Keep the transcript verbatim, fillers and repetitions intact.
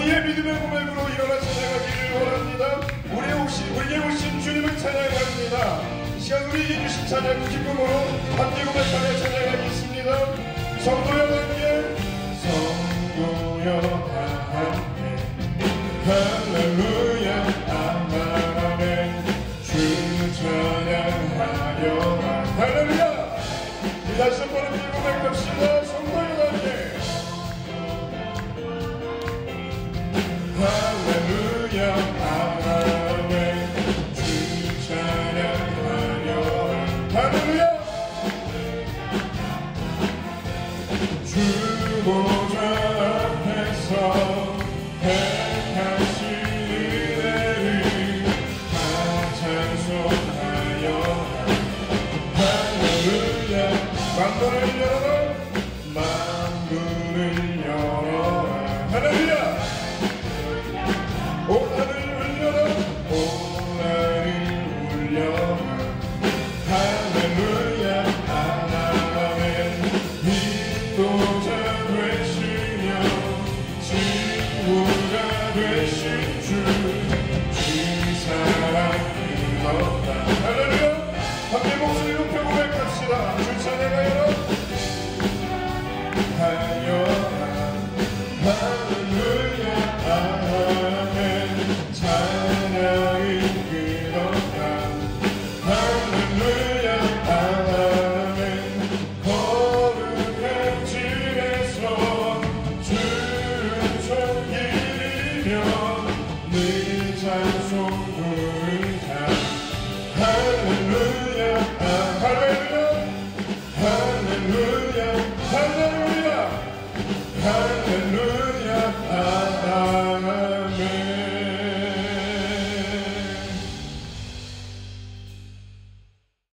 우리의 믿음의 고백으로 일어나 찬양하기를 원합니다. 우리의 오신, 우리에게 오신 주님을 찬양합니다. 이 시간 우리에게 주신 찬양 기쁨으로 함께 고백하며 찬양하겠습니다. 성도여 함께, 성도여 다 함께 할렐루야 아멘. 주 찬양하여 할렐루야. 다시 한번 함께 고백합시다. 성도여 함께 할렐루야 아멘. 주 찬양하여 할렐루야. 주 보좌 앞에서 택하신 은혜를 다 찬송하여 할렐루야. 만물을 열어라, 만물을 열어라 할렐루야. 온 하늘 울려라, 온 하늘 울려라 할렐루야 아멘. 인도자 되시며 친구가 되신 주, 주 사랑 흘렀다 할렐루야. 함께 목소리 높여 고백합시다. 주 찬양하여라 하여라 할렐루야 아멘. 찬양이 끊었다 할렐루야 아멘. 거룩한 집에서 주를 섬기며 늘 찬송 부르자 할렐루야 아, 할렐루야 할렐루야 할렐루야 할렐루야.